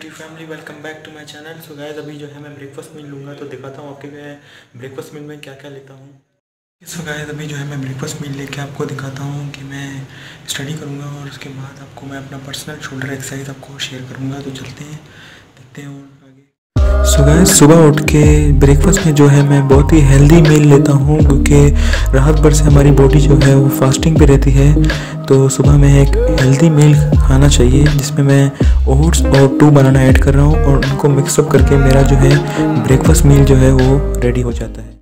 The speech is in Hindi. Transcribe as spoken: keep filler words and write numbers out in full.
YouTube family, welcome back to my channel. So guys, अभी जो है मैं ब्रेकफास्ट मील लूँगा तो दिखाता हूँ आपके मैं ब्रेकफास्ट मील में क्या क्या लेता हूँ। सो गाइस, अभी जो है मैं ब्रेकफास्ट मील लेके आपको दिखाता हूँ कि मैं स्टडी करूँगा और उसके बाद आपको मैं अपना पर्सनल शोल्डर एक्सरसाइज आपको शेयर करूँगा। तो चलते हैं, देखते हैं और सो गाइस, सुबह उठ के ब्रेकफास्ट में जो है मैं बहुत ही हेल्दी मील लेता हूँ, क्योंकि रात भर से हमारी बॉडी जो है वो फास्टिंग पे रहती है। तो सुबह में एक हेल्दी मील खाना चाहिए, जिसमें मैं ओट्स और टू बनाना ऐड कर रहा हूँ और उनको मिक्सअप करके मेरा जो है ब्रेकफास्ट मील जो है वो रेडी हो जाता है।